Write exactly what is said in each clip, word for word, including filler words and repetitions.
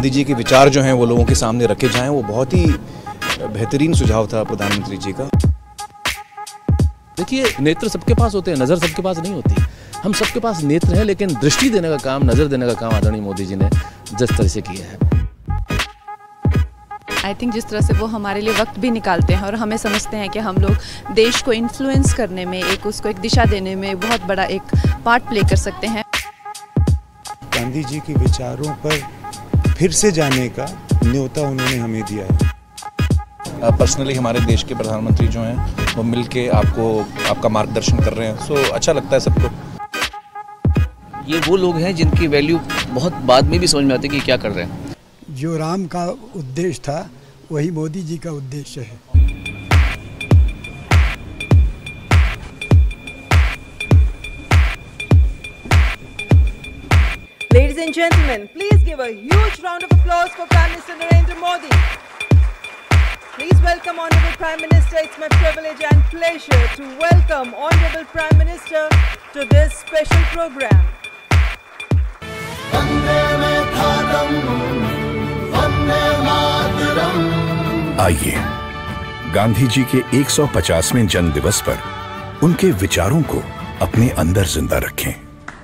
गांधी जी के विचार जो हैं वो लोगों के सामने रखे जाएं, वो बहुत ही बेहतरीन सुझाव था प्रधानमंत्री जी का। देखिए, नेत्र सबके पास होते हैं, नज़र सबके पास नहीं होती। हम सबके पास नेत्र है, लेकिन दृष्टि देने का काम, नज़र देने का काम आदरणीय मोदी जी ने जिस तरह से किया है, आई थिंक जिस तरह से वो हमारे लिए वक्त भी निकालते हैं और हमें समझते हैं कि हम लोग देश को इन्फ्लुएंस करने में, एक उसको एक दिशा देने में बहुत बड़ा एक पार्ट प्ले कर सकते हैं। गांधी जी के विचारों पर फिर से जाने का न्योता उन्होंने हमें दिया है। पर्सनली हमारे देश के प्रधानमंत्री जो हैं वो मिल के आपको आपका मार्गदर्शन कर रहे हैं, सो अच्छा लगता है सबको। ये वो लोग हैं जिनकी वैल्यू बहुत बाद में भी समझ में आती है कि क्या कर रहे हैं। जो राम का उद्देश्य था वही मोदी जी का उद्देश्य है। Ladies and gentlemen, please give a huge round of applause for Prime Minister Narendra Modi. Please welcome Honorable Prime Minister. It's my privilege and pleasure to welcome Honorable Prime Minister to this special program. आइए गांधी जी के एक सौ पचासवें जन्म दिवस पर उनके विचारों को अपने अंदर जिंदा रखें।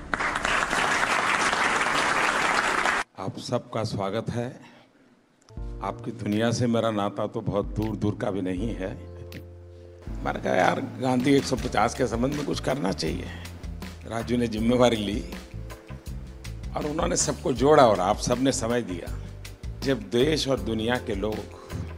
आप सबका स्वागत है। आपकी दुनिया से मेरा नाता तो बहुत दूर दूर का भी नहीं है। मैंने कहा यार गांधी एक सौ पचास के संबंध में कुछ करना चाहिए। राजू ने जिम्मेवारी ली और उन्होंने सबको जोड़ा और आप सबने समझ दिया। जब देश और दुनिया के लोग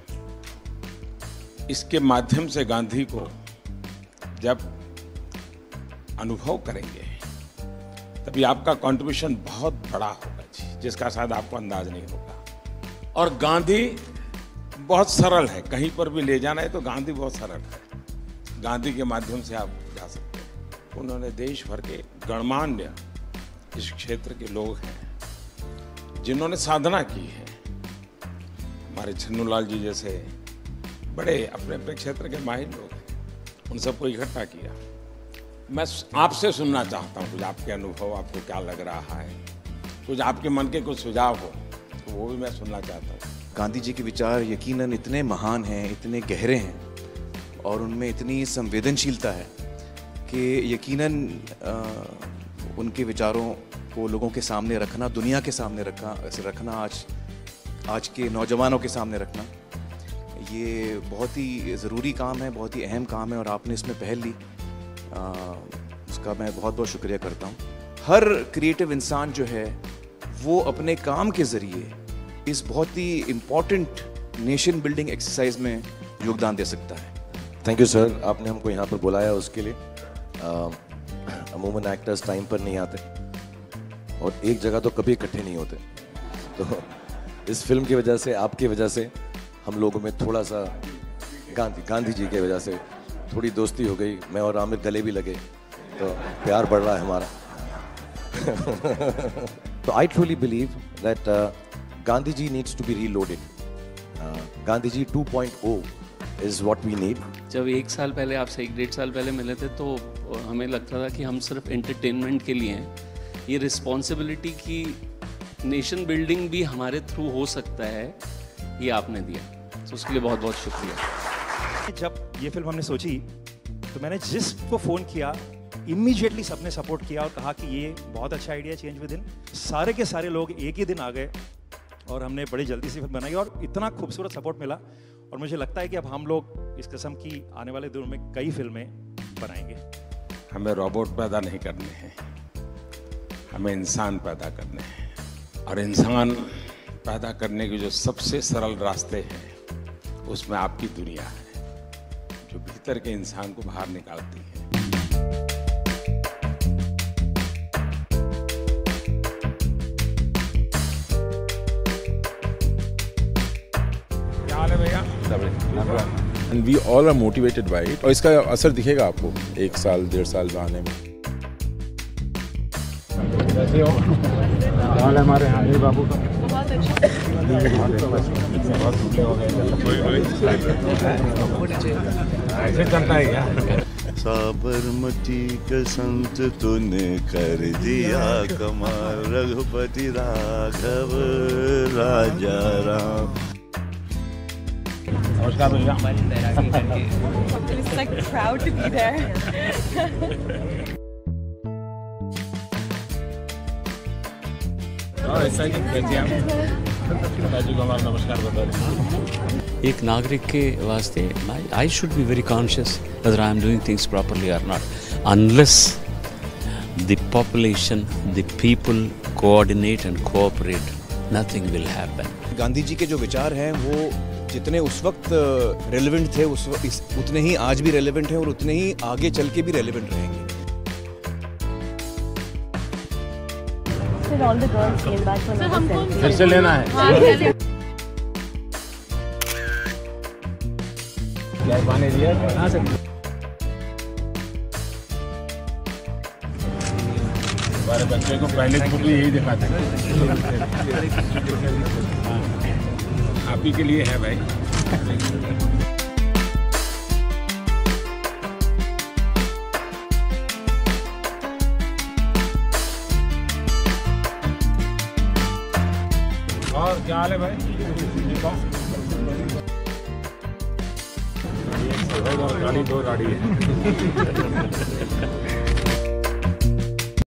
इसके माध्यम से गांधी को जब अनुभव करेंगे तभी आपका कंट्रीब्यूशन बहुत बड़ा होगा जी, जिसका शायद आपको अंदाज नहीं होगा। और गांधी बहुत सरल है, कहीं पर भी ले जाना है तो गांधी बहुत सरल है। गांधी के माध्यम से आप जा सकते हैं। उन्होंने देश भर के गणमान्य इस क्षेत्र के लोग हैं जिन्होंने साधना की है। हमारे छन्नूलाल जी जैसे बड़े अपने अपने क्षेत्र के माहिर लोग हैं, उन सबको इकट्ठा किया। मैं आपसे सुनना चाहता हूँ कुछ आपके अनुभव, आपको क्या लग रहा है, कुछ आपके मन के कुछ सुझाव हो तो वो भी मैं सुनना चाहता हूँ। गांधी जी के विचार यकीनन इतने महान हैं, इतने गहरे हैं और उनमें इतनी संवेदनशीलता है कि यकीनन आ, उनके विचारों को लोगों के सामने रखना, दुनिया के सामने रखना रखना आज आज के नौजवानों के सामने रखना, ये बहुत ही ज़रूरी काम है, बहुत ही अहम काम है और आपने इसमें पहल ली, आ, उसका मैं बहुत बहुत शुक्रिया करता हूँ। हर क्रिएटिव इंसान जो है वो अपने काम के ज़रिए इस बहुत ही इम्पॉर्टेंट नेशन बिल्डिंग एक्सरसाइज में योगदान दे सकता है। थैंक यू सर, आपने हमको यहाँ पर बुलाया उसके लिए। अमूमन एक्टर्स टाइम पर नहीं आते और एक जगह तो कभी इकट्ठे नहीं होते, तो इस फिल्म की वजह से, आपकी वजह से हम लोगों में थोड़ा सा गांधी गांधी जी की वजह से थोड़ी दोस्ती हो गई। मैं और आमिर गले भी लगे तो प्यार बढ़ रहा है हमारा। तो I truly believe that Gandhi ji needs to be reloaded. Gandhi ji two point O is what we need. जब एक साल पहले आपसे एक डेढ़ साल पहले मिले थे तो हमें लगता था कि हम सिर्फ एंटरटेनमेंट के लिए हैं। ये रिस्पॉन्सिबिलिटी की नेशन बिल्डिंग भी हमारे थ्रू हो सकता है, ये आपने दिया, तो उसके लिए बहुत बहुत शुक्रिया। जब ये फिल्म हमने सोची तो मैंने जिसको फ़ोन किया इमीडिएटली सबने सपोर्ट किया और कहा कि ये बहुत अच्छा आइडिया, चेंज विद इन। सारे के सारे लोग एक ही दिन आ गए और हमने बड़ी जल्दी से फिल्म बनाई और इतना खूबसूरत सपोर्ट मिला। और मुझे लगता है कि अब हम लोग इस किस्म की आने वाले दिनों में कई फिल्में बनाएंगे। हमें रोबोट पैदा नहीं करने हैं, हमें इंसान पैदा करने हैं। और इंसान पैदा करने के जो सबसे सरल रास्ते हैं उसमें आपकी दुनिया है, जो भीतर के इंसान को बाहर निकालती है। क्या हाल है भैया? And we all are motivated by it. और इसका असर दिखेगा आपको एक साल डेढ़ साल आने में। कैसे हो? हाल है हमारे आमिर बाबू का? बहुत अच्छा। ऐसे चलता है क्या? साबरमती के संत तूने कर दिया कमाल, रघुपति राघव राजा राम। नमस्कार भैया। It's like proud to be there. नमस्कार बता दें। एक नागरिक के वास्ते I should be very conscious whether I am doing things properly or not. Unless the population, the people coordinate and cooperate, nothing will happen. Gandhi ji के जो विचार हैं वो जितने उस वक्त रेलेवेंट थे उस वक्त इस, उतने ही आज भी रेलेवेंट हैं और उतने ही आगे चल के भी रेलेवेंट रहेंगे। All the girls came back for another selfie. फिर से लेना है। क्या पानी दिया? हाँ सर। हमारे बच्चे को पहले बुक में यही दिखाते हैं। आप ही के लिए है भाई। और क्या हाल है भाई? गाड़ी दो गाड़ी है।